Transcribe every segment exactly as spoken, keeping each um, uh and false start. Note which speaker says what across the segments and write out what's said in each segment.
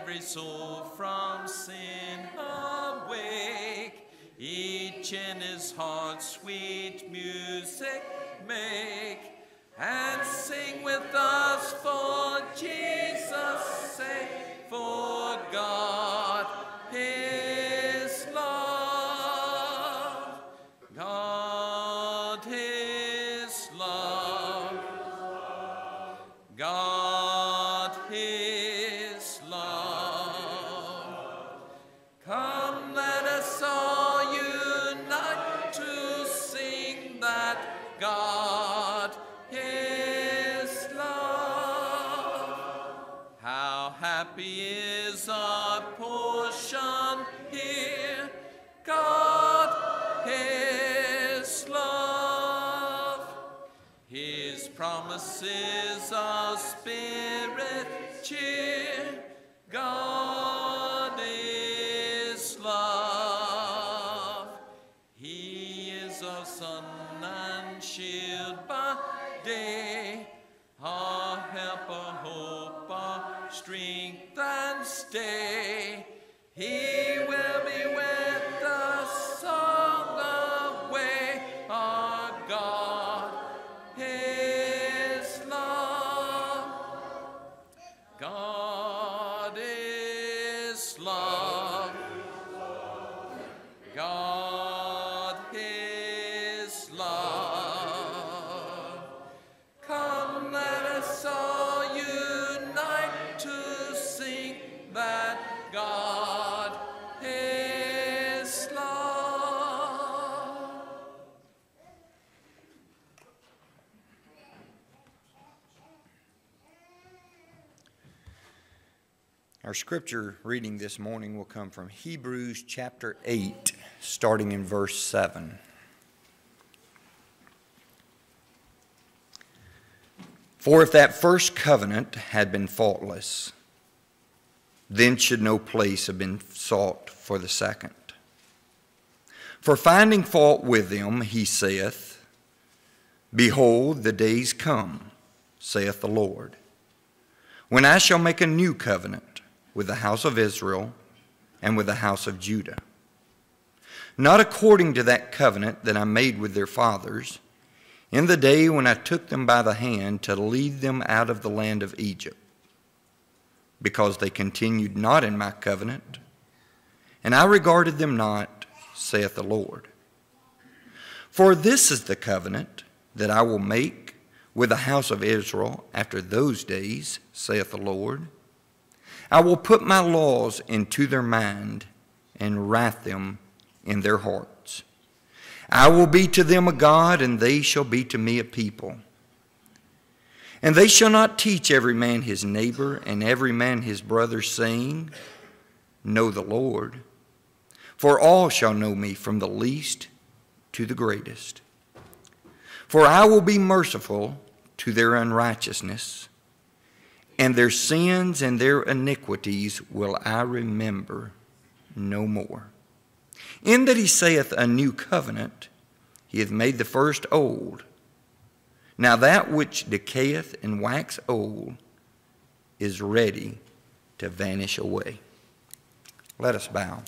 Speaker 1: every soul from sin awake. Each in his heart sweet music make, and sing with us for Jesus' sake, for God is love. God is love. God is love. Come, let us all unite to sing that God is love. How happy is our portion here. God is love. His promises are spirit cheer. God is love. He is our sun and shield by day, our help, our hope, our strength and stay. He will be with us all the way. Our God is love. God is love. God is love. Come, let us all unite to sing that God is love.
Speaker 2: Our scripture reading this morning will come from Hebrews chapter eight, starting in verse seven. For if that first covenant had been faultless, then should no place have been sought for the second. For finding fault with them, he saith, Behold, the days come, saith the Lord, when I shall make a new covenant with the house of Israel and with the house of Judah, not according to that covenant that I made with their fathers in the day when I took them by the hand to lead them out of the land of Egypt, because they continued not in my covenant, and I regarded them not, saith the Lord. For this is the covenant that I will make with the house of Israel after those days, saith the Lord. I will put my laws into their mind and write them in their hearts. I will be to them a God, and they shall be to me a people. And they shall not teach every man his neighbor and every man his brother, saying, Know the Lord. For all shall know me, from the least to the greatest. For I will be merciful to their unrighteousness, and their sins and their iniquities will I remember no more. In that he saith a new covenant, he hath made the first old. Now that which decayeth and wax old is ready to vanish away. Let us bow.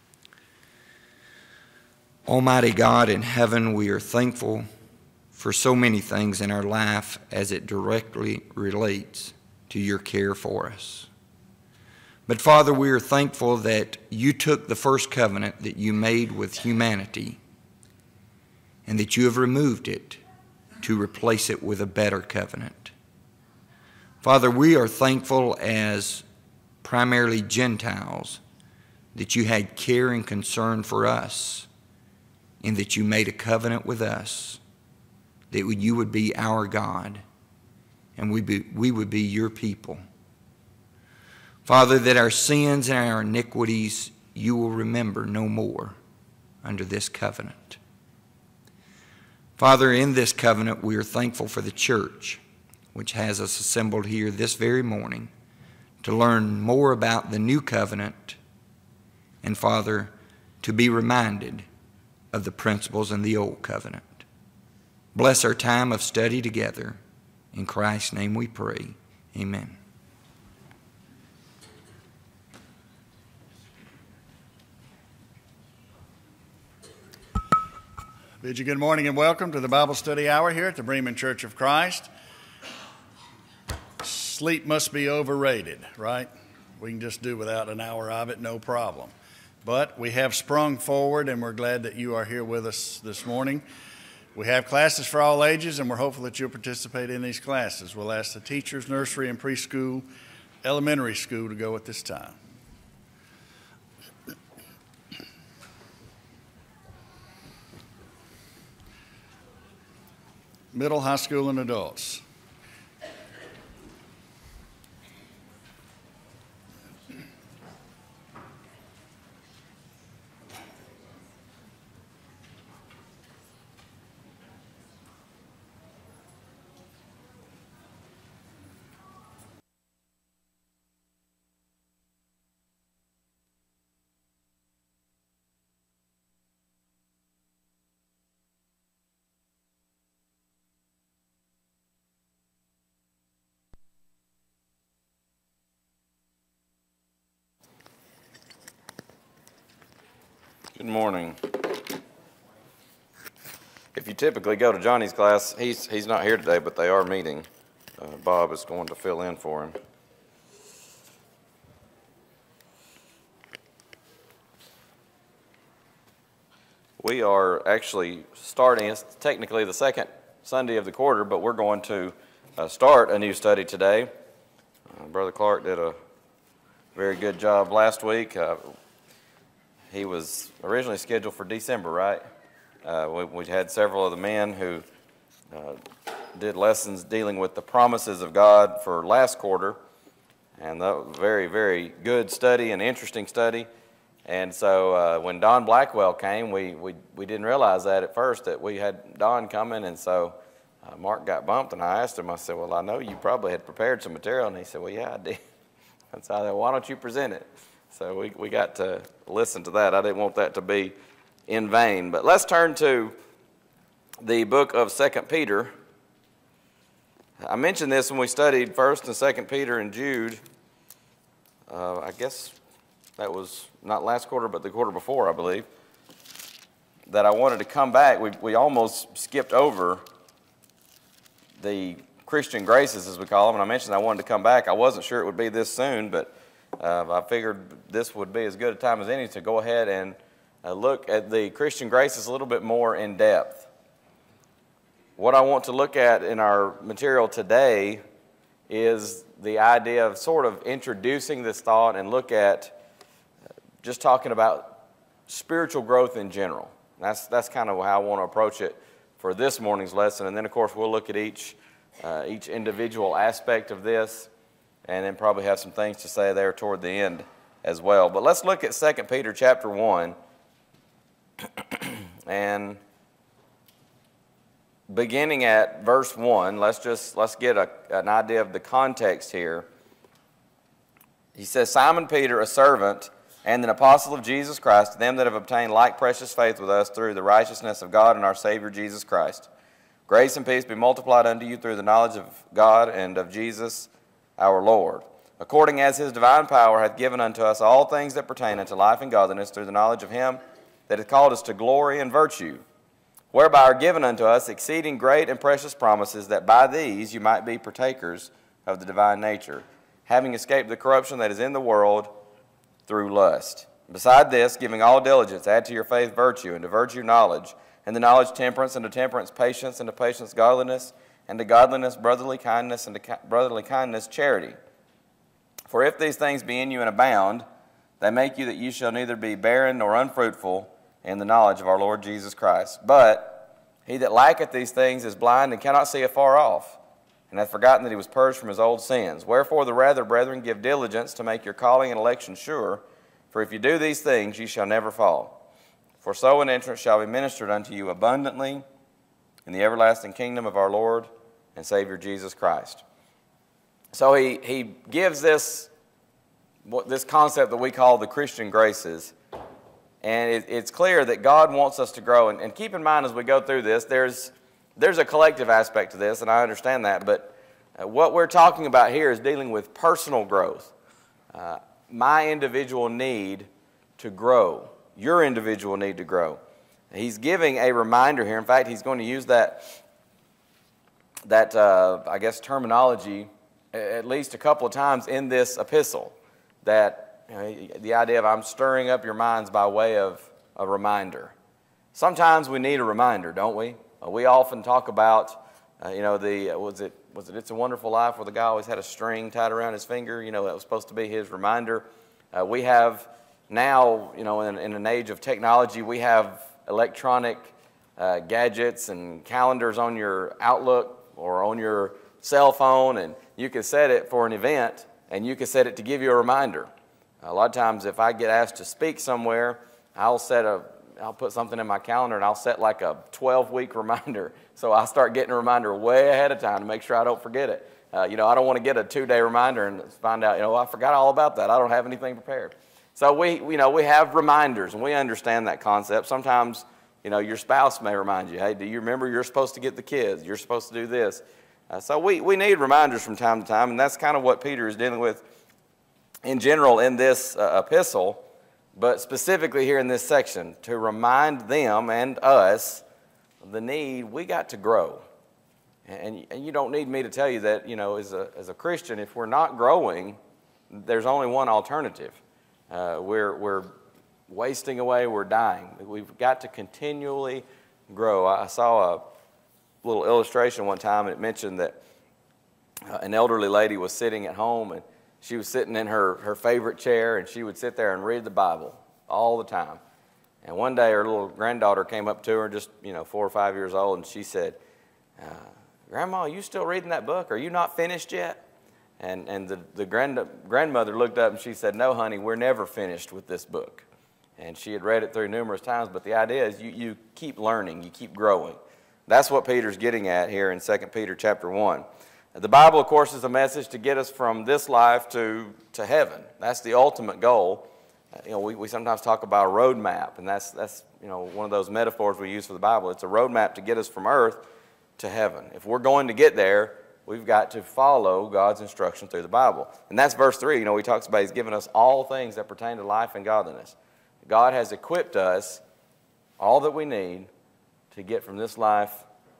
Speaker 2: Almighty God in heaven, we are thankful for so many things in our life as it directly relates to your care for us. But Father, we are thankful that you took the first covenant that you made with humanity and that you have removed it to replace it with a better covenant. Father, we are thankful as primarily Gentiles that you had care and concern for us and that you made a covenant with us, that you would be our God and we, be, we would be your people. Father, that our sins and our iniquities you will remember no more under this covenant. Father, in this covenant we are thankful for the church, which has us assembled here this very morning to learn more about the new covenant and, Father, to be reminded of the principles in the old covenant. Bless our time of study together. In Christ's name we pray. Amen.
Speaker 3: Bid you good morning and welcome to the Bible study hour here at the Bremen Church of Christ. Sleep must be overrated, right? We can just do without an hour of it, no problem. But we have sprung forward, and we're glad that you are here with us this morning. We have classes for all ages, and we're hopeful that you'll participate in these classes. We'll ask the teachers, nursery and preschool, elementary school to go at this time. Middle, high school, and adults.
Speaker 4: Good morning. If you typically go to Johnny's class, he's, he's not here today, but they are meeting. Uh, Bob is going to fill in for him. We are actually starting, it's technically the second Sunday of the quarter, but we're going to uh, start a new study today. Uh, Brother Clark did a very good job last week. Uh, He was originally scheduled for December, right? Uh, we, we had several of the men who uh, did lessons dealing with the promises of God for last quarter, and that was a very, very good study and interesting study. And so uh, when Don Blackwell came, we, we, we didn't realize that at first, that we had Don coming, and so uh, Mark got bumped, and I asked him, I said, well, I know you probably had prepared some material, and he said, well, yeah, I did. And so I said, why don't you present it? So we, we got to listen to that. I didn't want that to be in vain. But let's turn to the book of Second Peter. I mentioned this when we studied First and Second Peter and Jude. Uh, I guess that was not last quarter, but the quarter before, I believe, that I wanted to come back. We, we almost skipped over the Christian graces, as we call them, and I mentioned I wanted to come back. I wasn't sure it would be this soon, but Uh, I figured this would be as good a time as any to go ahead and uh, look at the Christian graces a little bit more in depth. What I want to look at in our material today is the idea of sort of introducing this thought and look at just talking about spiritual growth in general. That's, that's kind of how I want to approach it for this morning's lesson. And then, of course, we'll look at each, uh, each individual aspect of this, and then probably have some things to say there toward the end as well. But let's look at Second Peter chapter one, and beginning at verse one, let's just let's get a, an idea of the context here. He says, Simon Peter, a servant and an apostle of Jesus Christ, to them that have obtained like precious faith with us through the righteousness of God and our Savior Jesus Christ. Grace and peace be multiplied unto you through the knowledge of God and of Jesus our Lord, according as his divine power hath given unto us all things that pertain unto life and godliness, through the knowledge of him that hath called us to glory and virtue, whereby are given unto us exceeding great and precious promises, that by these you might be partakers of the divine nature, having escaped the corruption that is in the world through lust. Beside this, giving all diligence, add to your faith virtue, and to virtue knowledge, and to knowledge temperance, and to temperance patience, and to patience godliness, and to godliness brotherly kindness, and to brotherly kindness charity. For if these things be in you and abound, they make you that you shall neither be barren nor unfruitful in the knowledge of our Lord Jesus Christ. But he that lacketh these things is blind and cannot see afar off, and hath forgotten that he was purged from his old sins. Wherefore the rather, brethren, give diligence to make your calling and election sure. For if you do these things, ye shall never fall. For so an entrance shall be ministered unto you abundantly in the everlasting kingdom of our Lord and Savior Jesus Christ. So he, he gives this, what, this concept that we call the Christian graces. And it, it's clear that God wants us to grow. And, and keep in mind as we go through this, there's, there's a collective aspect to this, and I understand that. But uh, what we're talking about here is dealing with personal growth. Uh, my individual need to grow. Your individual need to grow. He's giving a reminder here. In fact, he's going to use that, that uh, I guess, terminology at least a couple of times in this epistle. That, you know, the idea of I'm stirring up your minds by way of a reminder. Sometimes we need a reminder, don't we? We often talk about, uh, you know, the, was it, was it It's a Wonderful Life, where the guy always had a string tied around his finger, you know, that was supposed to be his reminder. Uh, we have now, you know, in, in an age of technology, we have electronic uh, gadgets and calendars on your Outlook or on your cell phone, and you can set it for an event, and you can set it to give you a reminder. A lot of times if I get asked to speak somewhere, I'll set a, I'll put something in my calendar and I'll set like a twelve-week reminder. So I start getting a reminder way ahead of time to make sure I don't forget it. Uh, you know, I don't want to get a two-day reminder and find out, you know, I forgot all about that. I don't have anything prepared. So we, you know, we have reminders, and we understand that concept. Sometimes, you know, your spouse may remind you, hey, do you remember you're supposed to get the kids? You're supposed to do this. Uh, so we, we need reminders from time to time, and that's kind of what Peter is dealing with in general in this uh, epistle, but specifically here in this section, to remind them and us of the need we got to grow. And, and you don't need me to tell you that, you know, as a, as a Christian, if we're not growing, there's only one alternative. Uh, we're, we're wasting away, we're dying. We've got to continually grow. I saw a little illustration one time, and it mentioned that uh, an elderly lady was sitting at home, and she was sitting in her, her favorite chair, and she would sit there and read the Bible all the time. And one day her little granddaughter came up to her, just, you know, four or five years old, and she said, uh, Grandma, are you still reading that book? Are you not finished yet? And, and the, the grand, grandmother looked up and she said, no, honey, we're never finished with this book. And she had read it through numerous times, but the idea is you, you keep learning, you keep growing. That's what Peter's getting at here in Second Peter chapter one. The Bible, of course, is a message to get us from this life to, to heaven. That's the ultimate goal. Uh, you know, we, we sometimes talk about a road map, and that's, that's you know, one of those metaphors we use for the Bible. It's a road map to get us from earth to heaven. If we're going to get there, we've got to follow God's instruction through the Bible. And that's verse three. You know, he talks about he's given us all things that pertain to life and godliness. God has equipped us all that we need to get from this life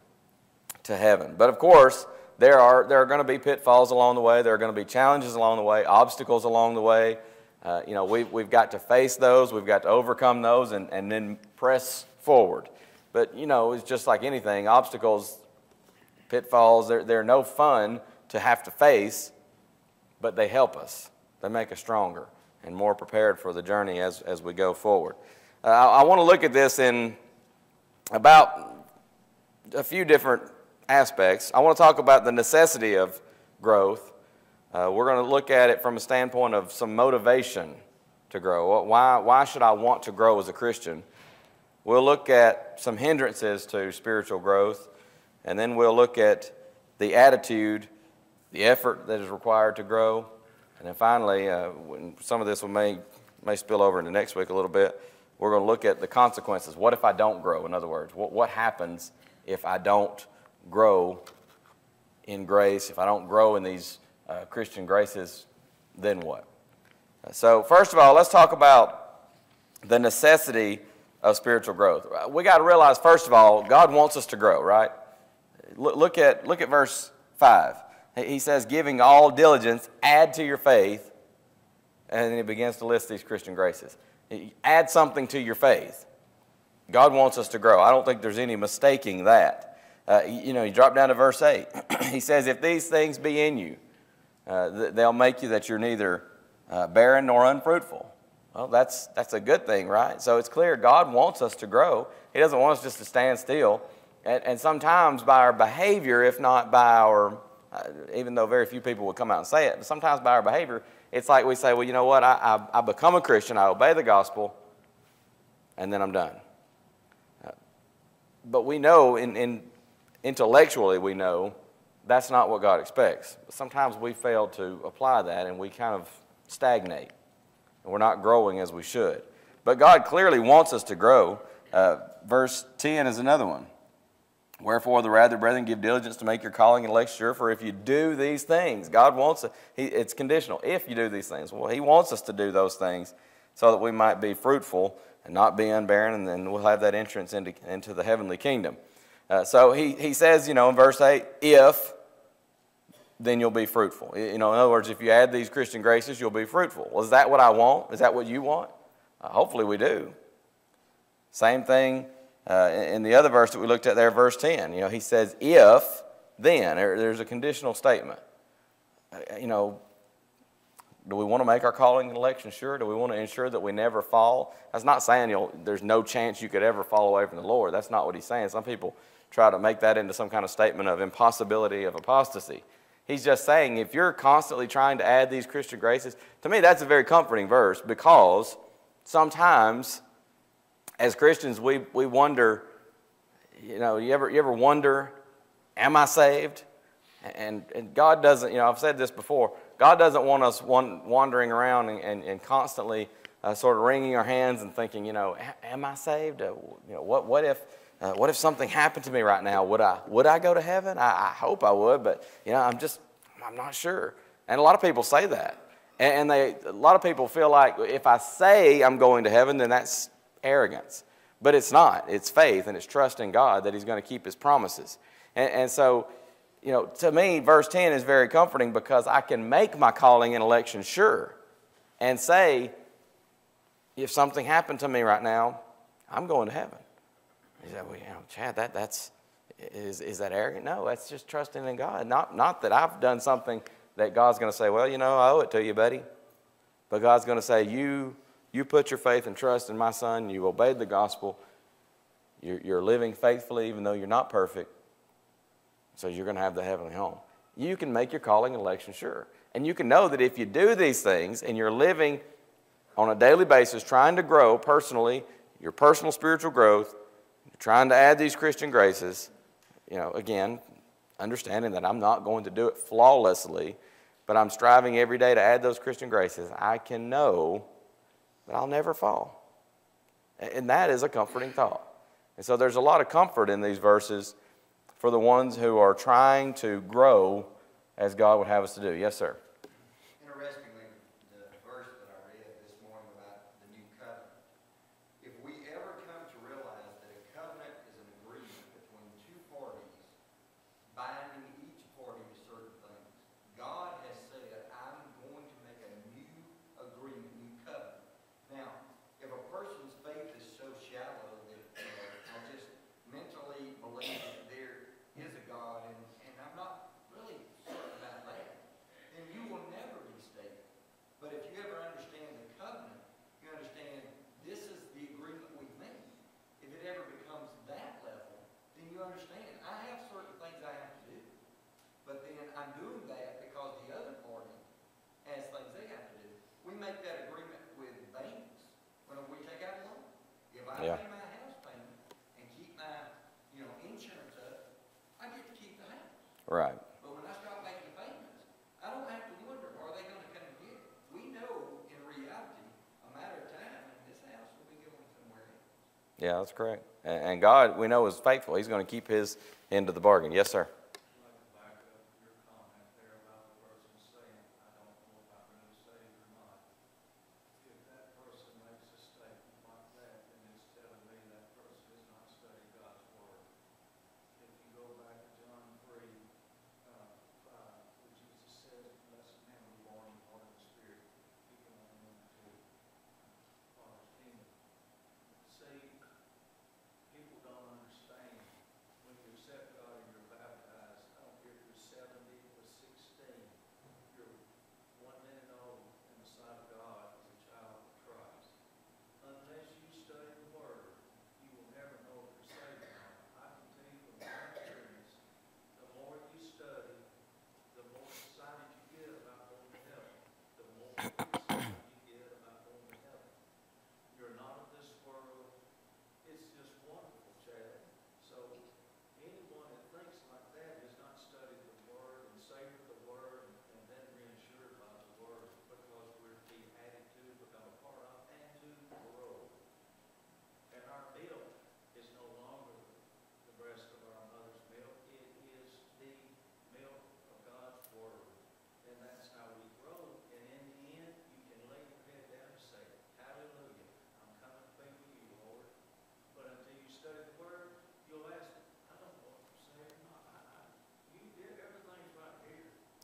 Speaker 4: to heaven. But of course, there are, there are going to be pitfalls along the way. There are going to be challenges along the way, obstacles along the way. Uh, you know, we've, we've got to face those. We've got to overcome those and, and then press forward. But, you know, it's just like anything. Obstacles, pitfalls, they're, they're no fun to have to face, but they help us. They make us stronger and more prepared for the journey as, as we go forward. Uh, I, I want to look at this in about a few different aspects. I want to talk about the necessity of growth. Uh, we're going to look at it from a standpoint of some motivation to grow. Why, why should I want to grow as a Christian? We'll look at some hindrances to spiritual growth, and then we'll look at the attitude, the effort that is required to grow, and then finally, uh, when some of this will may, may spill over into next week a little bit, we're going to look at the consequences. What if I don't grow? In other words, what, what happens if I don't grow in grace, if I don't grow in these uh, Christian graces, then what? So first of all, let's talk about the necessity of spiritual growth. We got to realize, first of all, God wants us to grow, right? Look at, look at verse five. He says, giving all diligence, add to your faith, and then he begins to list these Christian graces. Add something to your faith. God wants us to grow. I don't think there's any mistaking that. Uh, you know, you drop down to verse eight. He says, if these things be in you, uh, they'll make you that you're neither uh, barren nor unfruitful. Well, that's, that's a good thing, right? So it's clear God wants us to grow. He doesn't want us just to stand still. And, and sometimes by our behavior, if not by our, uh, even though very few people would come out and say it, but sometimes by our behavior, it's like we say, well, you know what, I, I, I become a Christian, I obey the gospel, and then I'm done. Uh, but we know, in, in intellectually we know, that's not what God expects. But sometimes we fail to apply that, and we kind of stagnate. And we're not growing as we should. But God clearly wants us to grow. Uh, verse ten is another one. Wherefore, the rather, brethren, give diligence to make your calling and election sure, for if you do these things, God wants it. He, it's conditional. If you do these things. Well, he wants us to do those things so that we might be fruitful and not be unbarren, and then we'll have that entrance into, into the heavenly kingdom. Uh, so he, he says, you know, in verse eight, if, then you'll be fruitful. You know, in other words, if you add these Christian graces, you'll be fruitful. Well, is that what I want? Is that what you want? Uh, hopefully we do. Same thing uh, in the other verse that we looked at there, verse ten. You know, he says, if, then. There, there's a conditional statement. Uh, you know, do we want to make our calling and election sure? Do we want to ensure that we never fall? That's not saying you'll, there's no chance you could ever fall away from the Lord. That's not what he's saying. Some people try to make that into some kind of statement of impossibility of apostasy. He's just saying if you're constantly trying to add these Christian graces, to me that's a very comforting verse, because sometimes as Christians we, we wonder, you know, you ever, you ever wonder, am I saved? And, and God doesn't, you know, I've said this before, God doesn't want us wandering around and, and, and constantly uh, sort of wringing our hands and thinking, you know, am I saved? Uh, you know, what, what if uh, what if something happened to me right now? Would I would I go to heaven? I, I hope I would, but you know, I'm just I'm not sure. And a lot of people say that, and, and they a lot of people feel like if I say I'm going to heaven, then that's arrogance. But it's not. It's faith, and it's trust in God that He's going to keep His promises. And, and so, you know, to me, verse ten is very comforting, because I can make my calling and election sure and say, if something happened to me right now, I'm going to heaven. He said, well, you know, Chad, that, that's, is, is that arrogant? No, that's just trusting in God. Not, not that I've done something that God's going to say, well, you know, I owe it to you, buddy. But God's going to say, you, you put your faith and trust in my Son. You obeyed the gospel. You're, you're living faithfully even though you're not perfect. So you're going to have the heavenly home. You can make your calling and election sure. And you can know that if you do these things and you're living on a daily basis trying to grow personally, your personal spiritual growth, you're trying to add these Christian graces, you know, again, understanding that I'm not going to do it flawlessly, but I'm striving every day to add those Christian graces, I can know that I'll never fall. And that is a comforting thought. And so there's a lot of comfort in these verses for the ones who are trying to grow as God would have us to do. Yes, sir.
Speaker 2: Interestingly, the verse that I read this morning about the new covenant, if we ever come to realize that a covenant is an agreement between two parties binding each party to certain things, God has said, I'm going to make a new agreement, new covenant. Now, if a person's faith is so shallow that uh, I just mentally believe that there is a God, and, and I'm not really certain about that, then you will never be saved. But if you ever understand the covenant, you understand this is the agreement we've made. If it ever becomes that level, then you understand I have certain things I have to do. But then I'm doing that because the other party has things they have to do. We make that agreement with banks when we take out a loan. If I
Speaker 4: Yeah.
Speaker 2: pay my house payment and keep my, you know, insurance up, I get to keep the house.
Speaker 4: Right.
Speaker 2: But when I start making the payments, I don't have to wonder, are they going to come and get it? We know in reality, a matter of time, and this house will be going somewhere else.
Speaker 4: Yeah, that's correct. And, and God, we know, is faithful. He's going to keep His end of the bargain. Yes, sir.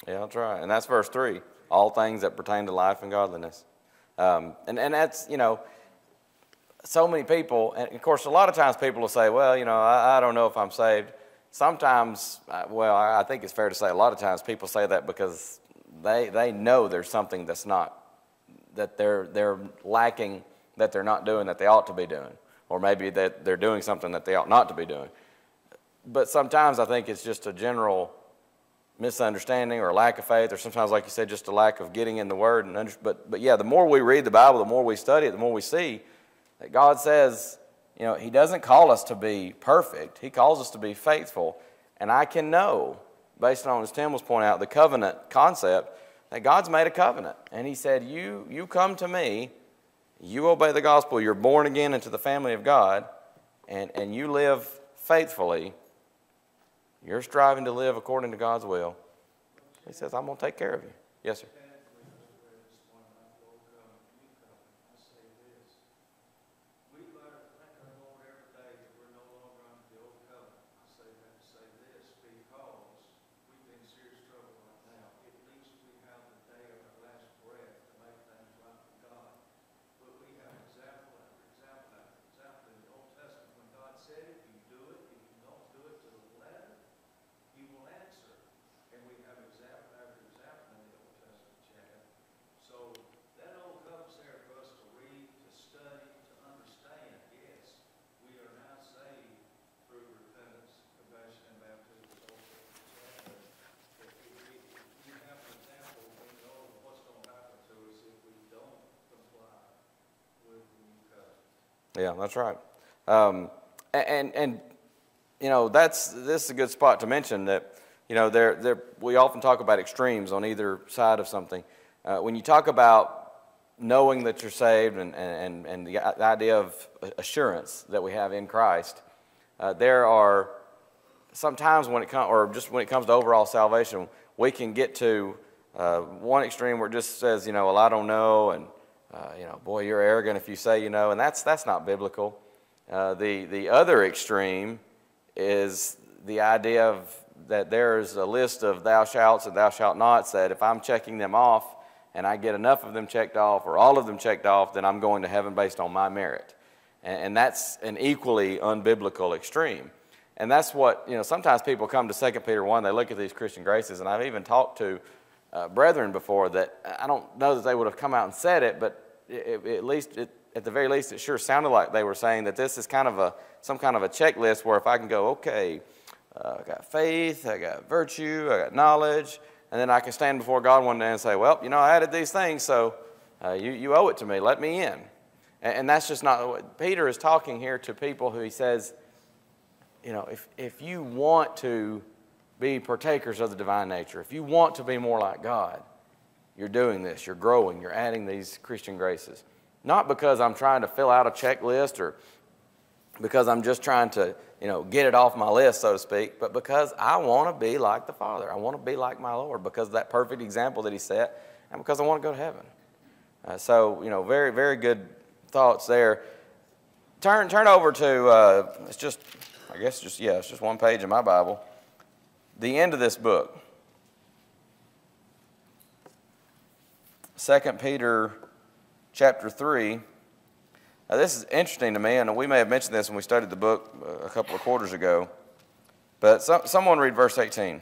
Speaker 4: Yeah, that's right. And that's verse three. All things that pertain to life and godliness. Um, and, and that's, you know, so many people, and of course, a lot of times people will say, well, you know, I, I don't know if I'm saved. Sometimes, well, I think it's fair to say a lot of times people say that because they they know there's something that's not, that they're they're lacking, that they're not doing that they ought to be doing. Or maybe that they're doing something that they ought not to be doing. But sometimes I think it's just a general misunderstanding or lack of faith, or sometimes, like you said, just a lack of getting in the Word. And under, but, but yeah, the more we read the Bible, the more we study it, the more we see that God says, you know, He doesn't call us to be perfect. He calls us to be faithful. And I can know, based on, as Tim was pointing out, the covenant concept, that God's made a covenant. And He said, you, you come to me, you obey the gospel, you're born again into the family of God, and, and you live faithfully. You're striving to live according to God's will. He says, I'm going to take care of you. Yes, sir. Yeah, that's right. Um, and, and, you know, that's, this is a good spot to mention that, you know, there, there, we often talk about extremes on either side of something. Uh, when you talk about knowing that you're saved and, and, and the idea of assurance that we have in Christ, uh, there are sometimes when it comes, or just when it comes to overall salvation, we can get to uh, one extreme where it just says, you know, well, I don't know, and Uh, you know, boy, you're arrogant if you say you know, and that's that's not biblical. Uh, the the other extreme is the idea of that there's a list of thou shalts and thou shalt nots, that if I'm checking them off and I get enough of them checked off or all of them checked off, then I'm going to heaven based on my merit. And, and that's an equally unbiblical extreme. And that's what, you know, sometimes people come to Second Peter one, they look at these Christian graces, and I've even talked to Uh, brethren before that I don't know that they would have come out and said it, but it, it, at least it, at the very least it sure sounded like they were saying that this is kind of a some kind of a checklist where if I can go, okay, uh, I got faith, I got virtue, I got knowledge, and then I can stand before God one day and say, well, you know, I added these things, so uh, you, you owe it to me, let me in. And, and that's just not what Peter is talking here to people who he says, you know, if if you want to be partakers of the divine nature, if you want to be more like God, you're doing this, you're growing, you're adding these Christian graces. Not because I'm trying to fill out a checklist or because I'm just trying to, you know, get it off my list, so to speak, but because I want to be like the Father. I want to be like my Lord because of that perfect example that He set, and because I want to go to heaven. Uh, so, you know, very, very good thoughts there. Turn, turn over to, uh, it's just, I guess just, yeah, it's just one page in my Bible. The end of this book, Second Peter chapter three. Now this is interesting to me, and we may have mentioned this when we studied the book a couple of quarters ago. But some, someone read verse eighteen.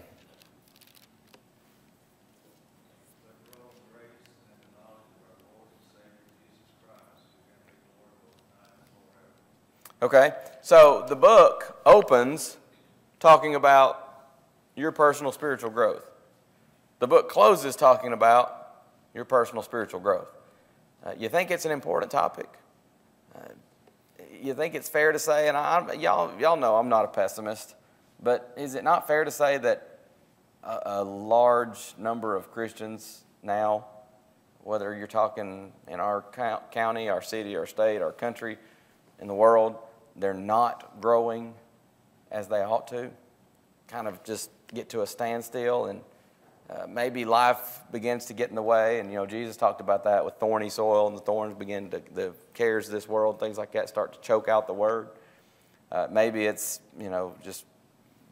Speaker 4: Okay, so the book opens talking about your personal spiritual growth. The book closes talking about your personal spiritual growth. Uh, you think it's an important topic? Uh, you think it's fair to say, and I, y'all, y'all know I'm not a pessimist, but is it not fair to say that a, a large number of Christians now, whether you're talking in our county, our city, our state, our country, in the world, they're not growing as they ought to? Kind of just get to a standstill, and uh, maybe life begins to get in the way. And, you know, Jesus talked about that with thorny soil, and the thorns begin to, the cares of this world, things like that, start to choke out the word. Uh, maybe it's, you know, just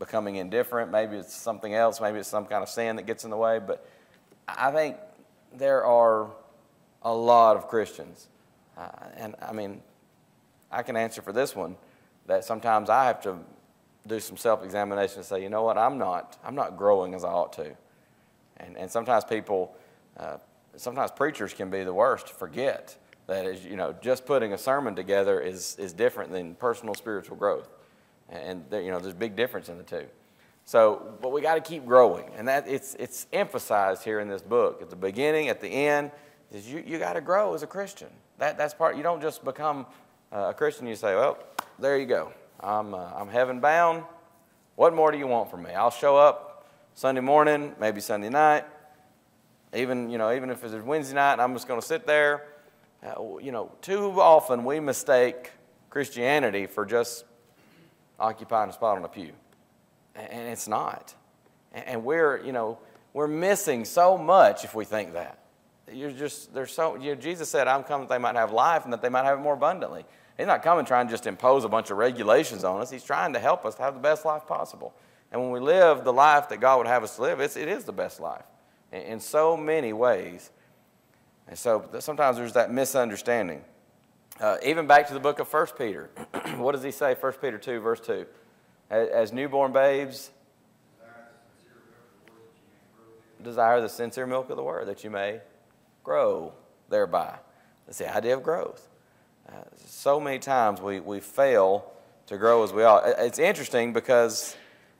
Speaker 4: becoming indifferent. Maybe it's something else. Maybe it's some kind of sin that gets in the way. But I think there are a lot of Christians, uh, and I mean, I can answer for this one, that sometimes I have to do some self-examination and say, you know what, I'm not, I'm not growing as I ought to. And, and sometimes people, uh, sometimes preachers can be the worst to forget that is, you know, just putting a sermon together is, is different than personal spiritual growth. And, there, you know, there's a big difference in the two. So, but we got to keep growing. And that it's, it's emphasized here in this book. At the beginning, at the end, is you, you got to grow as a Christian. That, that's part, you don't just become uh, a Christian, you say, well, there you go. I'm, uh, I'm heaven bound. What more do you want from me? I'll show up Sunday morning, maybe Sunday night. Even, you know, even if it's Wednesday night, I'm just going to sit there. Uh, you know, too often we mistake Christianity for just occupying a spot on a pew. And it's not. And we're, you know, we're missing so much if we think that. You're just, there's so, you know, Jesus said, I'm coming that they might have life and that they might have it more abundantly. He's not coming trying to just impose a bunch of regulations on us. He's trying to help us to have the best life possible. And when we live the life that God would have us to live, it's, it is the best life in, in so many ways. And so sometimes there's that misunderstanding. Uh, even back to the book of First Peter. What does he say? First Peter two, verse two. As, as newborn babes, desire the sincere milk of the word that you may grow thereby. That's the idea of growth. Uh, so many times we, we fail to grow as we ought. It's interesting because,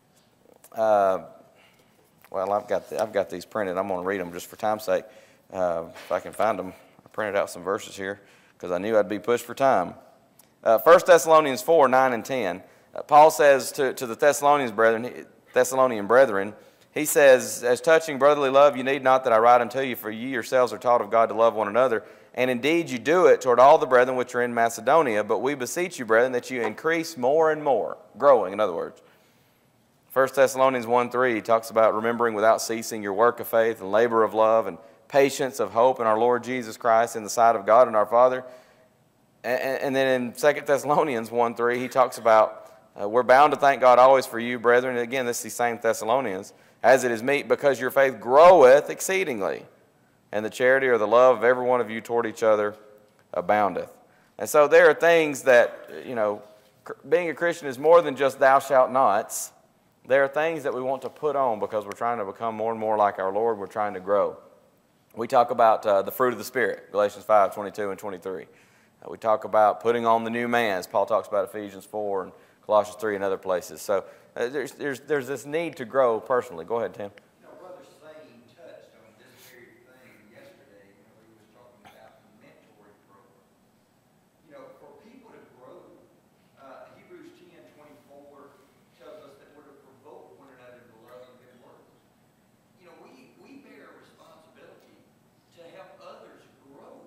Speaker 4: uh, well, I've got, the, I've got these printed. I'm going to read them just for time's sake. Uh, if I can find them, I printed out some verses here because I knew I'd be pushed for time. Uh, First Thessalonians four, nine and ten. Uh, Paul says to, to the Thessalonians brethren, Thessalonian brethren, he says, as touching brotherly love, you need not that I write unto you, for ye yourselves are taught of God to love one another. And indeed you do it toward all the brethren which are in Macedonia. But we beseech you, brethren, that you increase more and more. Growing, in other words. First Thessalonians one, three talks about remembering without ceasing your work of faith and labor of love and patience of hope in our Lord Jesus Christ in the sight of God and our Father. And, and then in Second Thessalonians one, three, he talks about uh, we're bound to thank God always for you, brethren. And again, this is the same Thessalonians. As it is meet, because your faith groweth exceedingly, and the charity or the love of every one of you toward each other aboundeth. And so there are things that, you know, being a Christian is more than just thou shalt nots. There are things that we want to put on because we're trying to become more and more like our Lord. We're trying to grow. We talk about uh, the fruit of the Spirit, Galatians five, twenty-two and twenty-three. Uh, we talk about putting on the new man, as Paul talks about Ephesians four and Colossians three and other places. So uh, there's, there's, there's this need to grow personally. Go ahead, Tim.
Speaker 2: You know, Brother Sane touched on this very thing yesterday. You know, he was talking about the mentoring program. You know, for people to grow, uh, Hebrews ten, twenty-four tells us that we're to provoke one another to love and good works. You know, we, we bear a responsibility to help others grow.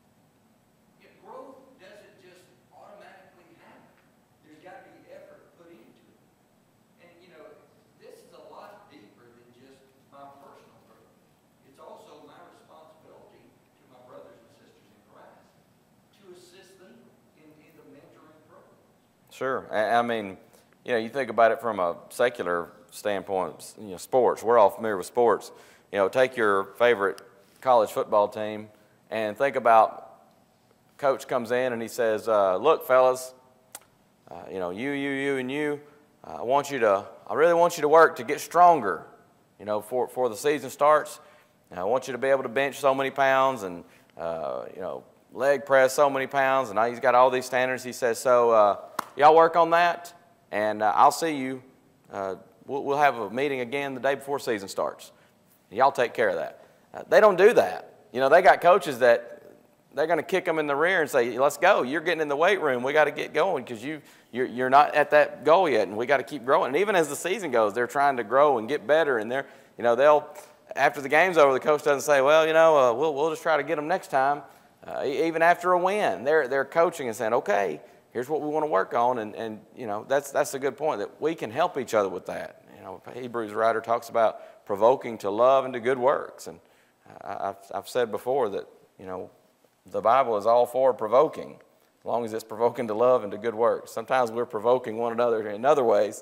Speaker 2: Yet growth doesn't just automatically happen. There's got to be effort put into it. And, you know, this is a lot deeper than just my personal growth. It's also my responsibility to my brothers and sisters in Christ to assist them in, in the mentoring program.
Speaker 4: Sure. I I mean, you know, you think about it from a secular standpoint, you know, sports. We're all familiar with sports. You know, take your favorite college football team and think about coach comes in and he says, uh, look, fellas, uh, you know, you, you, you, and you, uh, I want you to, I really want you to work to get stronger, you know, for, for the season starts. And I want you to be able to bench so many pounds and, uh, you know, leg press so many pounds. And he's got all these standards. He says, so uh, y'all work on that, and uh, I'll see you. Uh, we'll, we'll have a meeting again the day before season starts. Y'all take care of that. Uh, they don't do that. You know, they got coaches that they're going to kick them in the rear and say, let's go. You're getting in the weight room. We got to get going because you, you're, you're not at that goal yet, and we got to keep growing. And even as the season goes, they're trying to grow and get better. And they're, you know, they'll, after the game's over, the coach doesn't say, well, you know, uh, we'll, we'll just try to get them next time. Uh, even after a win, they're, they're coaching and saying, okay, here's what we want to work on. And, and you know, that's, that's a good point, that we can help each other with that. You know, Hebrews writer talks about provoking to love and to good works. And I've, I've said before that, you know, the Bible is all for provoking, as long as it's provoking to love and to good works. Sometimes we're provoking one another in other ways,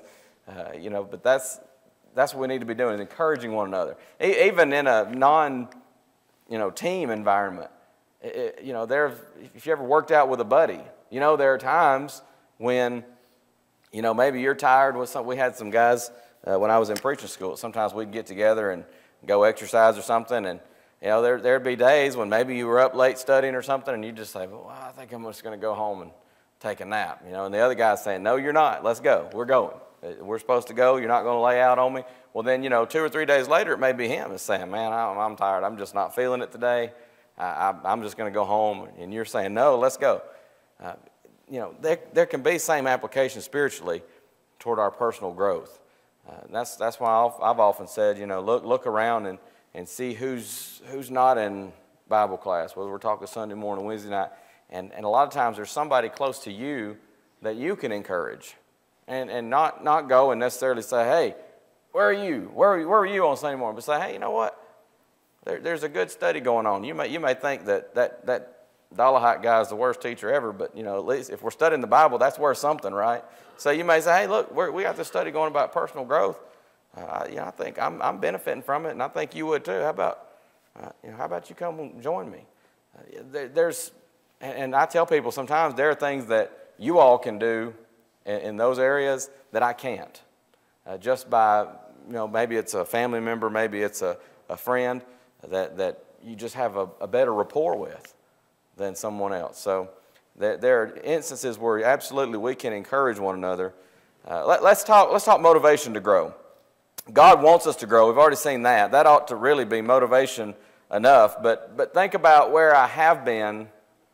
Speaker 4: Uh, you know, but that's that's what we need to be doing, is encouraging one another. E- even in a non, you know, team environment. It, you know, there. If you ever worked out with a buddy, you know, there are times when, you know, maybe you're tired with some. We had some guys uh, when I was in preaching school. Sometimes we'd get together and go exercise or something, and you know, there there'd be days when maybe you were up late studying or something, and you just say, "Well, I think I'm just going to go home and take a nap." You know, and the other guy's saying, "No, you're not. Let's go. We're going. We're supposed to go. You're not going to lay out on me." Well, then, you know, two or three days later, it may be him is saying, "Man, I'm, I'm tired. I'm just not feeling it today. I, I, I'm just going to go home." And you're saying, "No, let's go." Uh, you know, there, there can be same application spiritually toward our personal growth. Uh, that's that's why I've, I've often said, you know, look look around and, and see who's who's not in Bible class, whether we're talking Sunday morning, Wednesday night. And, and a lot of times there's somebody close to you that you can encourage. And, and not, not go and necessarily say, "Hey, where are you? Where are you, where are you on Sunday morning?" But say, "Hey, you know what? There, there's a good study going on." You may, you may think that that, that Dollarhide guy is the worst teacher ever, but, you know, at least if we're studying the Bible, that's worth something, right? So you may say, "Hey, look, we're, we got this study going about personal growth. Uh, you know, I think I'm, I'm benefiting from it, and I think you would too. How about, uh, you know, how about you come and join me?" Uh, there, there's, and, and I tell people sometimes there are things that you all can do in, in those areas that I can't. Uh, just by, you know, maybe it's a family member, maybe it's a, a friend that, that you just have a, a better rapport with than someone else. So there, there are instances where absolutely we can encourage one another. Uh, let, let's talk, let's talk motivation to grow. God wants us to grow. We've already seen that. That ought to really be motivation enough. But, but think about where I have been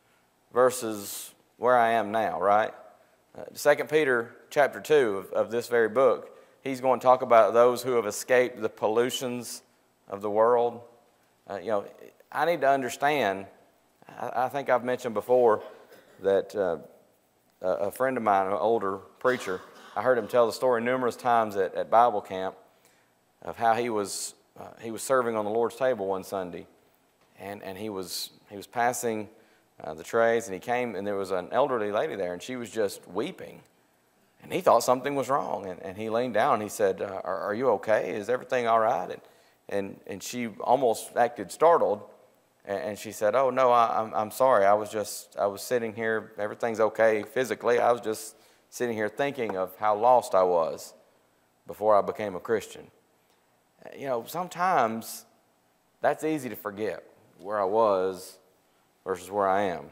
Speaker 4: versus where I am now, right? Uh, Second Peter chapter two of, of this very book, he's going to talk about those who have escaped the pollutions of the world. Uh, you know, I need to understand, I, I think I've mentioned before that uh, a, a friend of mine, an older preacher, I heard him tell the story numerous times at, at Bible camp of how he was uh, he was serving on the Lord's table one Sunday, and, and he was he was passing uh, the trays, and he came, and there was an elderly lady there, and she was just weeping. And he thought something was wrong, and, and he leaned down and he said, uh, are, are you okay? Is everything all right? And, and, and she almost acted startled, and, and she said, "Oh, no, I, I'm, I'm sorry. I was just, I was sitting here. Everything's okay physically. I was just sitting here thinking of how lost I was before I became a Christian." You know, sometimes that's easy to forget, where I was versus where I am.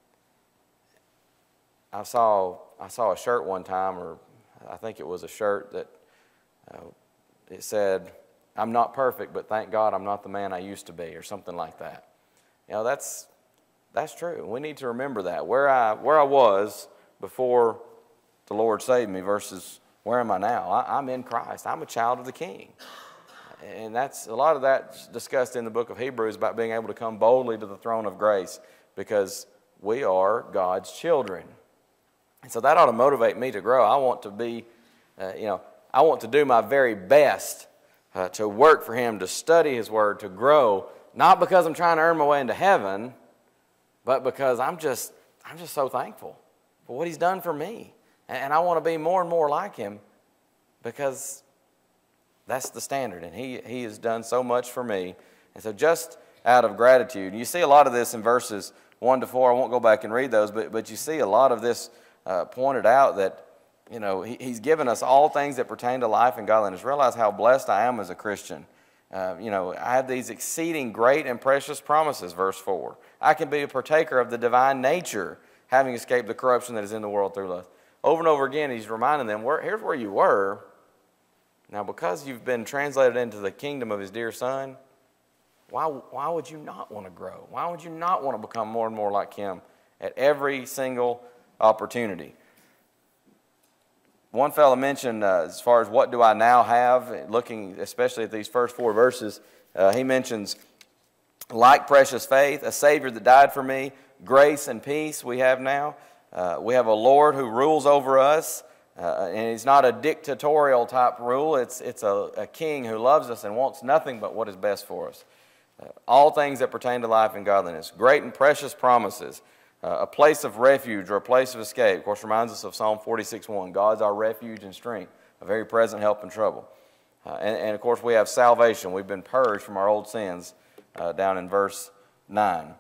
Speaker 4: I saw I saw a shirt one time, or I think it was a shirt that uh, it said, "I'm not perfect, but thank God I'm not the man I used to be," or something like that. You know, that's that's true. We need to remember that. Where I where I was before the Lord saved me versus where am I now? I, I'm in Christ. I'm a child of the King. And that's a lot of that's discussed in the book of Hebrews about being able to come boldly to the throne of grace because we are God's children. And so that ought to motivate me to grow. I want to be, uh, you know, I want to do my very best uh, to work for Him, to study His Word, to grow, not because I'm trying to earn my way into heaven, but because I'm just, I'm just so thankful for what He's done for me. And, and I want to be more and more like Him because that's the standard, and he, he has done so much for me. And so just out of gratitude, you see a lot of this in verses one to four. I won't go back and read those, but, but you see a lot of this uh, pointed out that, you know, he, he's given us all things that pertain to life and godliness. Realize how blessed I am as a Christian. Uh, you know, I have these exceeding great and precious promises, verse four. I can be a partaker of the divine nature, having escaped the corruption that is in the world through lust. Over and over again, he's reminding them, where, here's where you were. Now, because you've been translated into the kingdom of His dear Son, why, why would you not want to grow? Why would you not want to become more and more like Him at every single opportunity? One fellow mentioned, uh, as far as what do I now have, looking especially at these first four verses, uh, he mentions, like precious faith, a Savior that died for me, grace and peace we have now. Uh, we have a Lord who rules over us. Uh, and it's not a dictatorial type rule. It's, it's a, a king who loves us and wants nothing but what is best for us. Uh, all things that pertain to life and godliness. Great and precious promises. Uh, a place of refuge or a place of escape. Of course, reminds us of Psalm forty-six one. God's our refuge and strength. a very present help in trouble. Uh, and, and, of course, we have salvation. We've been purged from our old sins uh, down in verse nine.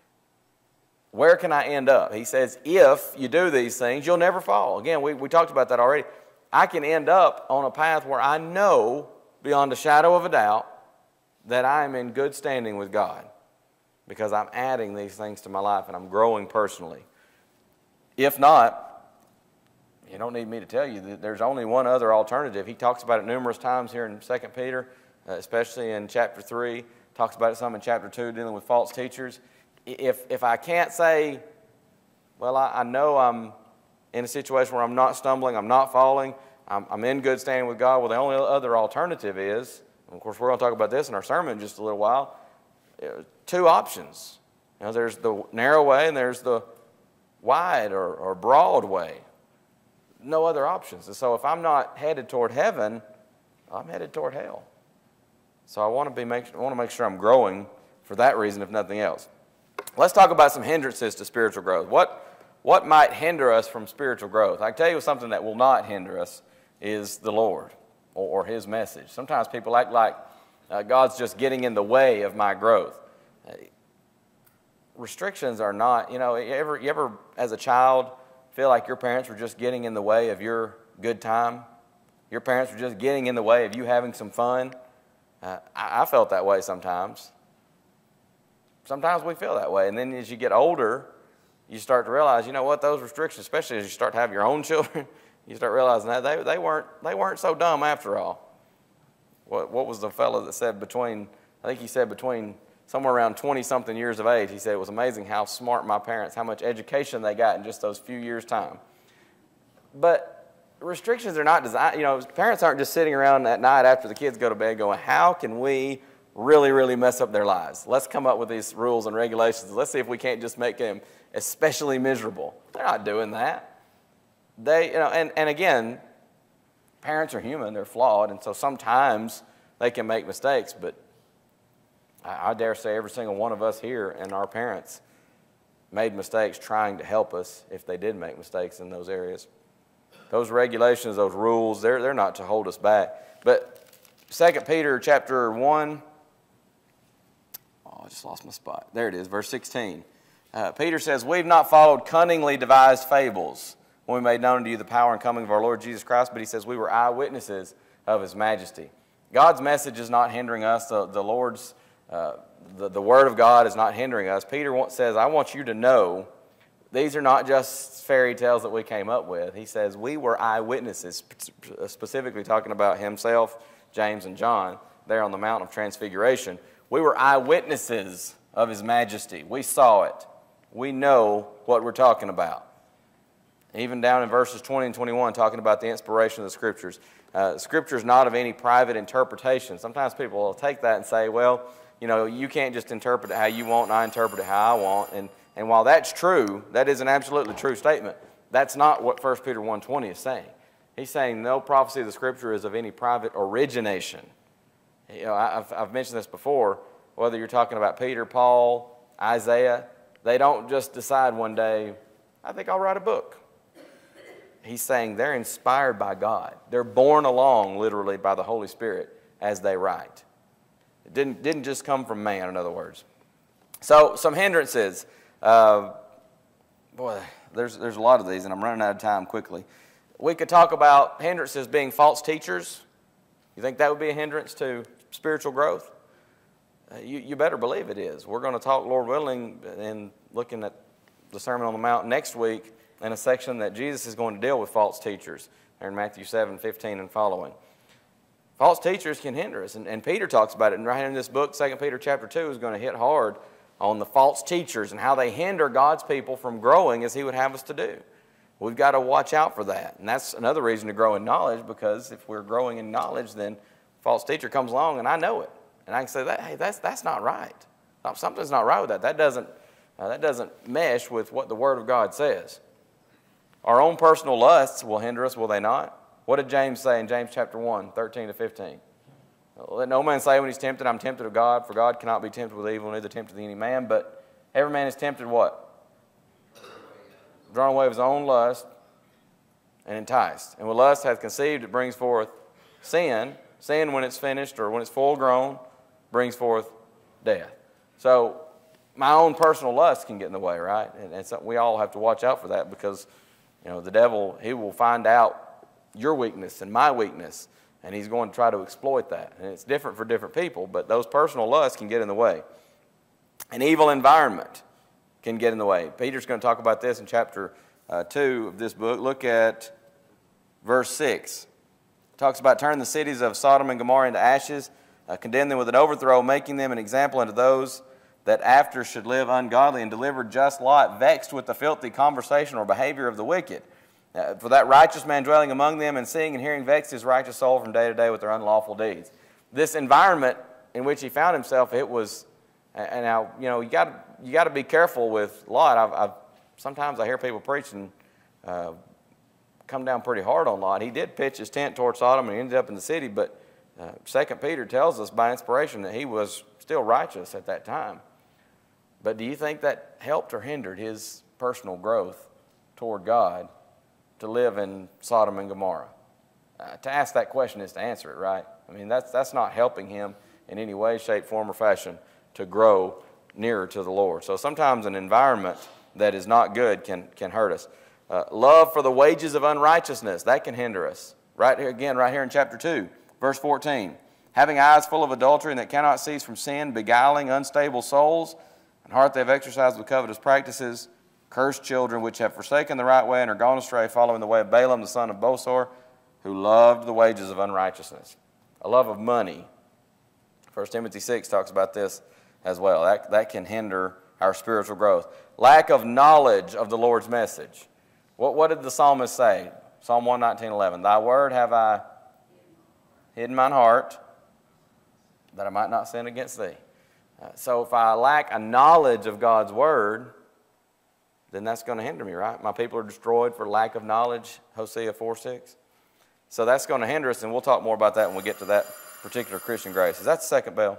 Speaker 4: Where can I end up? He says, if you do these things, you'll never fall. Again, we, we talked about that already. I can end up on a path where I know beyond a shadow of a doubt that I am in good standing with God because I'm adding these things to my life and I'm growing personally. If not, you don't need me to tell you that there's only one other alternative. He talks about it numerous times here in Second Peter, uh, especially in chapter three. Talks about it some in chapter two, dealing with false teachers. If, if I can't say, well, I, I know I'm in a situation where I'm not stumbling, I'm not falling, I'm, I'm in good standing with God, well, the only other alternative is, and of course we're going to talk about this in our sermon in just a little while, two options. You know, there's the narrow way and there's the wide or, or broad way. No other options. And so if I'm not headed toward heaven, I'm headed toward hell. So I want to be make, I want to make sure I'm growing for that reason, if nothing else. Let's talk about some hindrances to spiritual growth. What, what might hinder us from spiritual growth? I can tell you something that will not hinder us is the Lord or, or His message. Sometimes people act like uh, God's just getting in the way of my growth. Uh, restrictions are not, you know, you ever, you ever as a child feel like your parents were just getting in the way of your good time? Your parents were just getting in the way of you having some fun? Uh, I, I felt that way sometimes. Sometimes we feel that way. And then as you get older, you start to realize, you know what, those restrictions, especially as you start to have your own children, you start realizing that they, they, weren't, they weren't so dumb after all. What, what was the fellow that said between, I think he said between somewhere around twenty-something years of age, he said it was amazing how smart my parents, how much education they got in just those few years' time. But restrictions are not designed, you know, parents aren't just sitting around at night after the kids go to bed going, how can we really, really mess up their lives? Let's come up with these rules and regulations. Let's see if we can't just make them especially miserable. They're not doing that. They, you know, and, and again, parents are human, they're flawed, and so sometimes they can make mistakes, but I, I dare say every single one of us here and our parents made mistakes trying to help us if they did make mistakes in those areas. Those regulations, those rules, they're, they're not to hold us back. But Second Peter chapter one, oh, I just lost my spot. There it is, verse sixteen. Uh, Peter says, we've not followed cunningly devised fables when we made known to you the power and coming of our Lord Jesus Christ, but he says we were eyewitnesses of His majesty. God's message is not hindering us. The, the Lord's, uh, the, the Word of God is not hindering us. Peter says, I want you to know these are not just fairy tales that we came up with. He says we were eyewitnesses, specifically talking about himself, James, and John there on the Mount of Transfiguration. We were eyewitnesses of His majesty. We saw it. We know what we're talking about. Even down in verses twenty and twenty-one, talking about the inspiration of the Scriptures. Uh, Scripture is not of any private interpretation. Sometimes people will take that and say, well, you know, you can't just interpret it how you want and I interpret it how I want. And, and while that's true, that is an absolutely true statement. That's not what First Peter one twenty is saying. He's saying no prophecy of the Scripture is of any private origination. You know, I've, I've mentioned this before, whether you're talking about Peter, Paul, Isaiah, they don't just decide one day, I think I'll write a book. He's saying they're inspired by God. They're borne along, literally, by the Holy Spirit as they write. It didn't, didn't just come from man, in other words. So, some hindrances. Uh, boy, there's, there's a lot of these, and I'm running out of time quickly. We could talk about hindrances being false teachers. You think that would be a hindrance to spiritual growth? Uh, you, you better believe it is. We're going to talk, Lord willing, and looking at the Sermon on the Mount next week in a section that Jesus is going to deal with false teachers there in Matthew seven, fifteen and following. False teachers can hinder us, and, and Peter talks about it. And right in this book, Second Peter chapter two is going to hit hard on the false teachers and how they hinder God's people from growing as He would have us to do. We've got to watch out for that. And that's another reason to grow in knowledge, because if we're growing in knowledge, then a false teacher comes along and I know it. And I can say, that, hey, that's, that's not right. Something's not right with that. That doesn't, uh, that doesn't mesh with what the Word of God says. Our own personal lusts will hinder us, will they not? What did James say in James chapter one, thirteen to fifteen? Let no man say when he's tempted, I'm tempted of God, for God cannot be tempted with evil, neither tempted any man. But every man is tempted what? Drawn away of his own lust and enticed. And when lust hath conceived, it brings forth sin. Sin, when it's finished or when it's full grown, brings forth death. So my own personal lust can get in the way, right? And, and so we all have to watch out for that, because, you know, the devil, he will find out your weakness and my weakness, and he's going to try to exploit that. And it's different for different people, but those personal lusts can get in the way. An evil environment can get in the way. Peter's going to talk about this in chapter uh, two of this book. Look at verse six. It talks about turning the cities of Sodom and Gomorrah into ashes, uh, condemn them with an overthrow, making them an example unto those that after should live ungodly, and deliver just Lot, vexed with the filthy conversation or behavior of the wicked. Uh, for that righteous man dwelling among them, and seeing and hearing, vexed his righteous soul from day to day with their unlawful deeds. This environment in which he found himself, it was, and now, you know, you got you got to be careful with Lot. I've, I've sometimes I hear people preaching, uh, come down pretty hard on Lot. He did pitch his tent toward Sodom and he ended up in the city, but uh, Second Peter tells us by inspiration that he was still righteous at that time. But do you think that helped or hindered his personal growth toward God to live in Sodom and Gomorrah? Uh, to ask that question is to answer it, right? I mean, that's, that's not helping him in any way, shape, form, or fashion to grow nearer to the Lord. So sometimes an environment that is not good can, can hurt us. Uh, love for the wages of unrighteousness, that can hinder us. Right here again, right here in chapter two, verse fourteen. Having eyes full of adultery and that cannot cease from sin, beguiling unstable souls, and heart they have exercised with covetous practices, cursed children which have forsaken the right way and are gone astray, following the way of Balaam the son of Bosor, who loved the wages of unrighteousness. A love of money. First Timothy six talks about this as well. That, that can hinder our spiritual growth. Lack of knowledge of the Lord's message. What, what did the psalmist say? Psalm one nineteen eleven. Thy word have I hidden mine heart, that I might not sin against thee. Uh, so if I lack a knowledge of God's word, then that's going to hinder me, right? My people are destroyed for lack of knowledge, Hosea four six. So that's going to hinder us, and we'll talk more about that when we get to that particular Christian grace. Is that the second bell?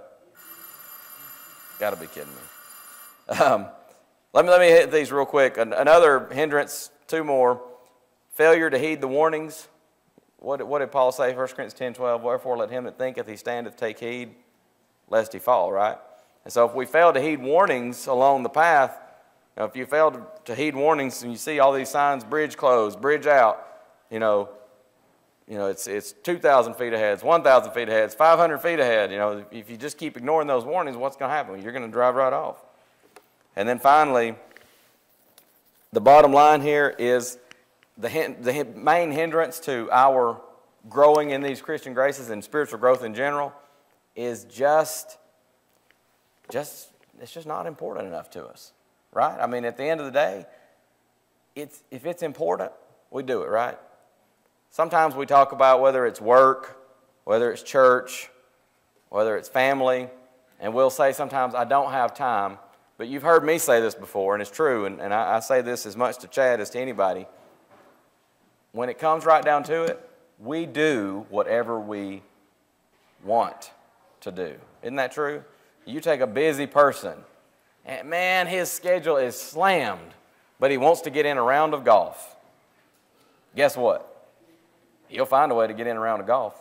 Speaker 4: Got to be kidding me. Um, let me let me hit these real quick. An, another hindrance, two more. Failure to heed the warnings. What, what did Paul say, First Corinthians ten twelve? Wherefore let him that thinketh he standeth take heed, lest he fall, right? And so if we fail to heed warnings along the path, you know, if you fail to, to heed warnings and you see all these signs, bridge closed, bridge out, you know, you know, it's it's two thousand feet ahead, it's one thousand feet ahead, it's five hundred feet ahead. You know, if you just keep ignoring those warnings, what's going to happen? You're going to drive right off. And then finally, the bottom line here is the, the main hindrance to our growing in these Christian graces and spiritual growth in general is just, just it's just not important enough to us, right? I mean, at the end of the day, it's if it's important, we do it, right? Sometimes we talk about whether it's work, whether it's church, whether it's family, and we'll say sometimes, I don't have time. But you've heard me say this before, and it's true, and, and I, I say this as much to Chad as to anybody. When it comes right down to it, we do whatever we want to do. Isn't that true? You take a busy person, and man, his schedule is slammed, but he wants to get in a round of golf. Guess what? He'll find a way to get in a round of golf.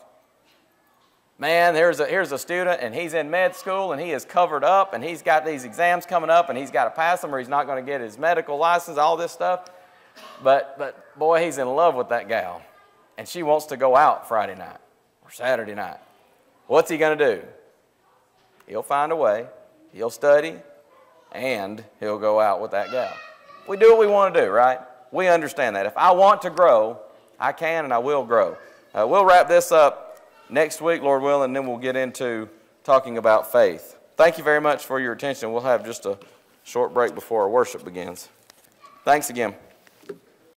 Speaker 4: Man, here's a, here's a student, and he's in med school, and he is covered up, and he's got these exams coming up, and he's got to pass them or he's not going to get his medical license, all this stuff. But, but boy, he's in love with that gal, and she wants to go out Friday night or Saturday night. What's he going to do? He'll find a way. He'll study, and he'll go out with that gal. We do what we want to do, right? We understand that. If I want to grow, I can and I will grow. Uh, we'll wrap this up next week, Lord willing, and then we'll get into talking about faith. Thank you very much for your attention. We'll have just a short break before our worship begins. Thanks again.